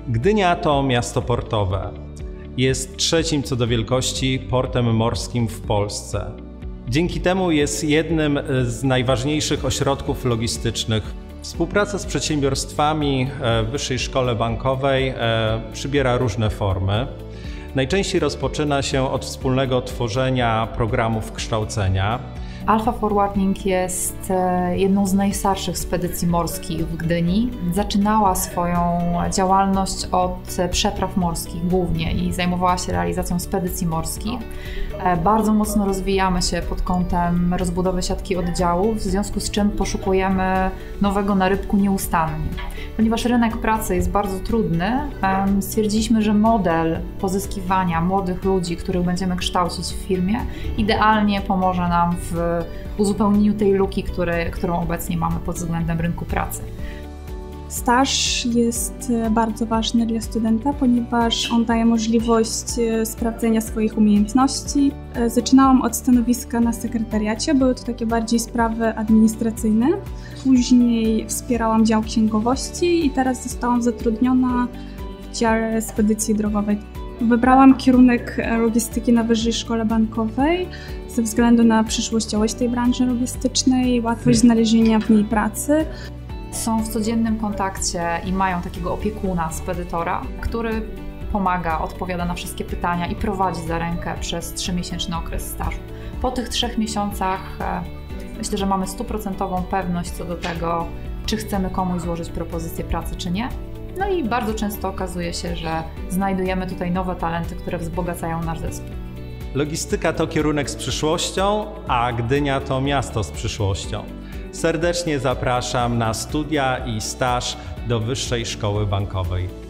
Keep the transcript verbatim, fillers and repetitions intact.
Gdynia to miasto portowe. Jest trzecim co do wielkości portem morskim w Polsce. Dzięki temu jest jednym z najważniejszych ośrodków logistycznych. Współpraca z przedsiębiorstwami w Wyższej Szkole Bankowej przybiera różne formy. Najczęściej rozpoczyna się od wspólnego tworzenia programów kształcenia. Alfa Forwarding jest jedną z najstarszych spedycji morskich w Gdyni. Zaczynała swoją działalność od przepraw morskich głównie i zajmowała się realizacją spedycji morskich. Bardzo mocno rozwijamy się pod kątem rozbudowy siatki oddziałów, w związku z czym poszukujemy nowego narybku nieustannie. Ponieważ rynek pracy jest bardzo trudny, stwierdziliśmy, że model pozyskiwania młodych ludzi, których będziemy kształcić w firmie, idealnie pomoże nam w uzupełnieniu tej luki, który, którą obecnie mamy pod względem rynku pracy. Staż jest bardzo ważny dla studenta, ponieważ on daje możliwość sprawdzenia swoich umiejętności. Zaczynałam od stanowiska na sekretariacie, były to takie bardziej sprawy administracyjne. Później wspierałam dział księgowości i teraz zostałam zatrudniona w dziale spedycji drogowej. Wybrałam kierunek logistyki na Wyższej Szkole Bankowej ze względu na przyszłościowość tej branży logistycznej, łatwość znalezienia w niej pracy. Są w codziennym kontakcie i mają takiego opiekuna, spedytora, który pomaga, odpowiada na wszystkie pytania i prowadzi za rękę przez trzymiesięczny okres stażu. Po tych trzech miesiącach myślę, że mamy stuprocentową pewność co do tego, czy chcemy komuś złożyć propozycję pracy, czy nie. No i bardzo często okazuje się, że znajdujemy tutaj nowe talenty, które wzbogacają nasz zespół. Logistyka to kierunek z przyszłością, a Gdynia to miasto z przyszłością. Serdecznie zapraszam na studia i staż do Wyższej Szkoły Bankowej.